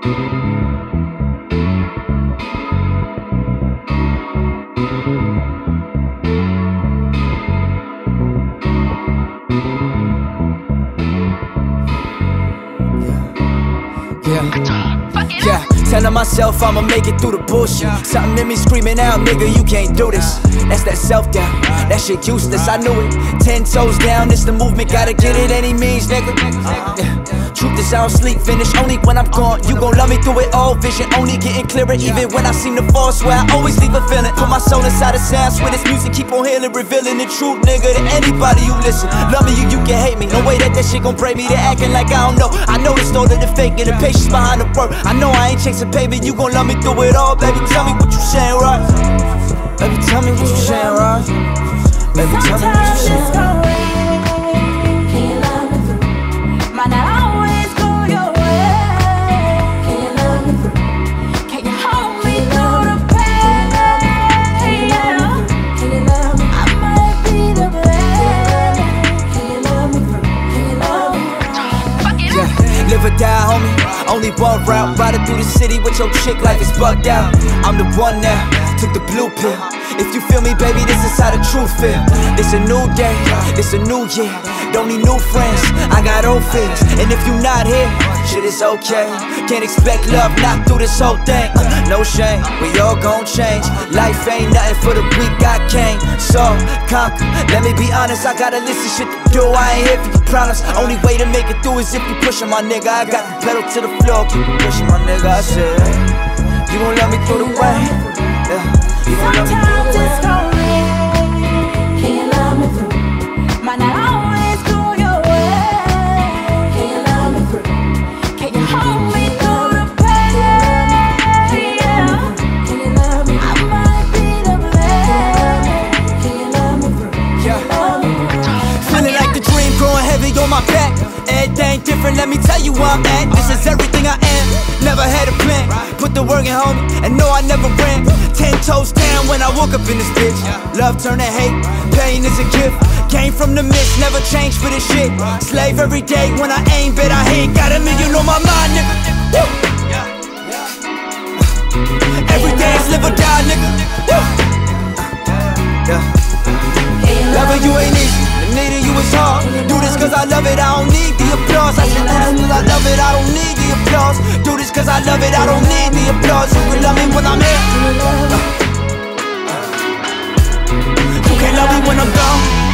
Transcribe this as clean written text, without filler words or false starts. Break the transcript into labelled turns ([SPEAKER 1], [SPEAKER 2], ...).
[SPEAKER 1] Yeah, telling myself I'ma make it through the bullshit. Something in me screaming out, nigga, you can't do this. That's that self-doubt, that shit useless, I knew it. 10 toes down, it's the movement, gotta get it any means, nigga. Truth is I don't sleep, finish only when I'm gone. You gon' love me through it all, vision only getting clearer. Even when I seem to fall, swear I always leave a feeling. Put my soul inside the sound, swear this music keep on healing, revealing the truth, nigga, to anybody who listen. Love me, you can hate me, no way that shit gon' break me. They acting like I don't know. I noticed all of the fake and the patience behind the work. I know I ain't chasing payment, you gon' love me through it all. Baby, tell me what you saying, right? Baby, tell me what you saying, right? Baby, tell me what you saying.
[SPEAKER 2] Can't love me through. Might not always go your way. Can't love me through. Can you hold me through the pain? Can you love me? I might be the blame. Can you love me through? Can you love me?
[SPEAKER 1] Yeah, live or die, homie. Only one route, riding through the city with your chick, life is bugged out. I'm the one now, took the blue pill. If you feel me, baby, this is how the truth feel. This a new day, this a new year. Don't need new friends, I got old fears. And if you not here, shit is okay. Can't expect love, not through this whole thing. No shame, we all gon' change. Life ain't nothing for the weak, I came. So, conquer, let me be honest, I got a list of shit to do. I ain't here for your problems. Only way to make it through is if you pushing my nigga. I got the pedal to the floor, keep pushing my nigga. I said, you gon' love me through the way. Yeah, you gon' love me through the way.
[SPEAKER 2] Sometimes it's gon' rain. Can you love me through? Might not always go your way. Can you love me through? Can you hold me through the pain? Can you love me? I might be the blame. Can you love me through? Can you love me through?
[SPEAKER 1] Feeling like the dream growing heavy on my back. Everything different, let me tell you where I'm at. This is everything I am, never had a plan. Put the work in, homie, and no, I never ran. 10 toes down when I woke up in this bitch. Love turned to hate, pain is a gift. Came from the mist, never changed for this shit. Slave every day when I aim, bet I ain't got a million on my mind, nigga. Woo! Every day is live or die, nigga. Woo! Loving you ain't easy, and needing you is hard. Do this cause I love it, I don't need the applause. I should do this cause I love it, I don't need the applause. Do this cause I love it, I don't need the applause. You can love me when I'm here. You can't love me when I'm gone.